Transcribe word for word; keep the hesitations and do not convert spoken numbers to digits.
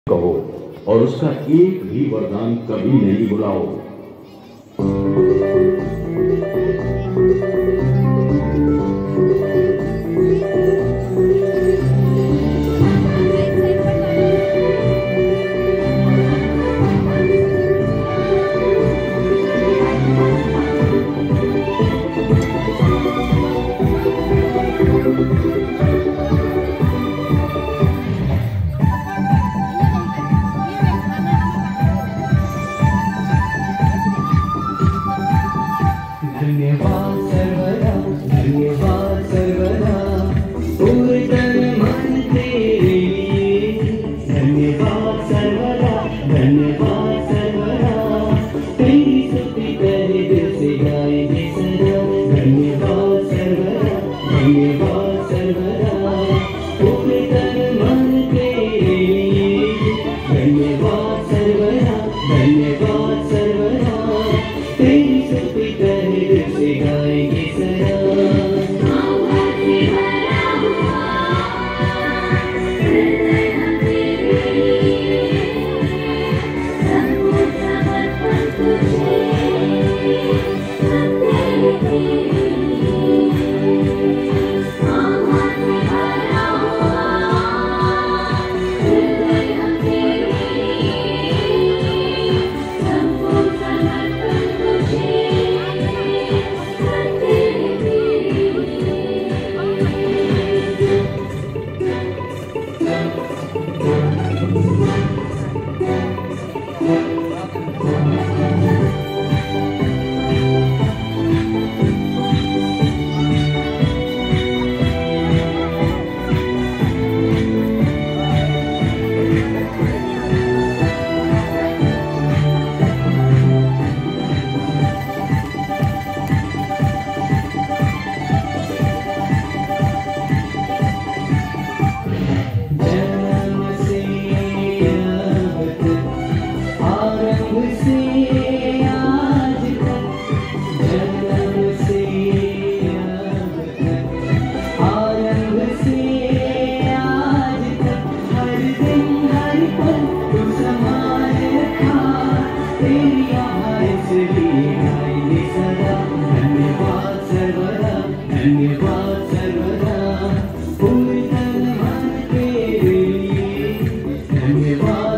कहो और उसका एक भी वरदान कभी नहीं बुलाओ। धन्यवाद सर्वदा, धन्यवाद सर्वदा, पूरे तन मन तेरे लिए। धन्यवाद सर्वदा, धन्यवाद सर्वदा, तेरी स्तुति करे दिल से गाएंगे सदा। धन्यवाद सर्वदा, धन्यवाद सर्वदा, पूरे तन मन तेरे लिए। धन्यवाद सर्वदा, धन्यवाद सर्वदा, तेरी स्तुति करे दिल से गाएंगे सदा। धन्यवाद सर्वदा, पूरे तन मन तेरे लिए। धन्यवाद।